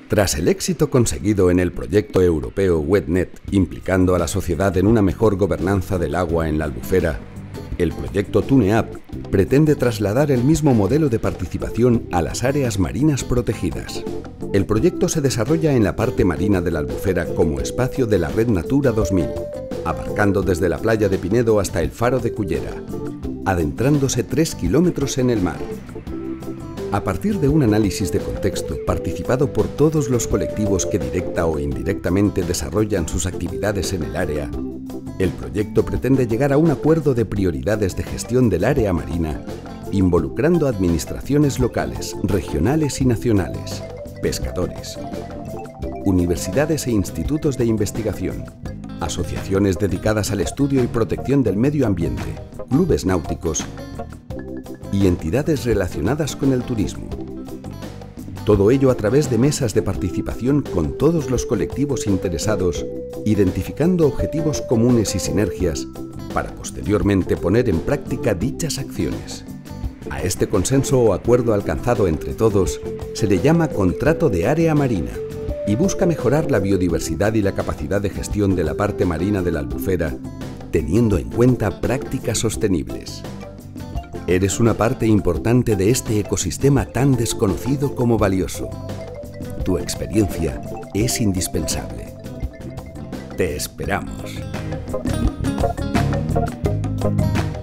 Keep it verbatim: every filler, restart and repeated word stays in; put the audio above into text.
Tras el éxito conseguido en el proyecto europeo WetNet, implicando a la sociedad en una mejor gobernanza del agua en la Albufera, el proyecto TUNEAP pretende trasladar el mismo modelo de participación a las áreas marinas protegidas. El proyecto se desarrolla en la parte marina de la Albufera como espacio de la Red Natura dos mil, abarcando desde la playa de Pinedo hasta el faro de Cullera, adentrándose tres kilómetros en el mar. A partir de un análisis de contexto participado por todos los colectivos que directa o indirectamente desarrollan sus actividades en el área, el proyecto pretende llegar a un acuerdo de prioridades de gestión del área marina, involucrando administraciones locales, regionales y nacionales, pescadores, universidades e institutos de investigación, asociaciones dedicadas al estudio y protección del medio ambiente, clubes náuticos y entidades relacionadas con el turismo. Todo ello a través de mesas de participación con todos los colectivos interesados, identificando objetivos comunes y sinergias para posteriormente poner en práctica dichas acciones. A este consenso o acuerdo alcanzado entre todos se le llama Contrato de Área Marina y busca mejorar la biodiversidad y la capacidad de gestión de la parte marina de la Albufera, teniendo en cuenta prácticas sostenibles. Eres una parte importante de este ecosistema tan desconocido como valioso. Tu experiencia es indispensable. Te esperamos.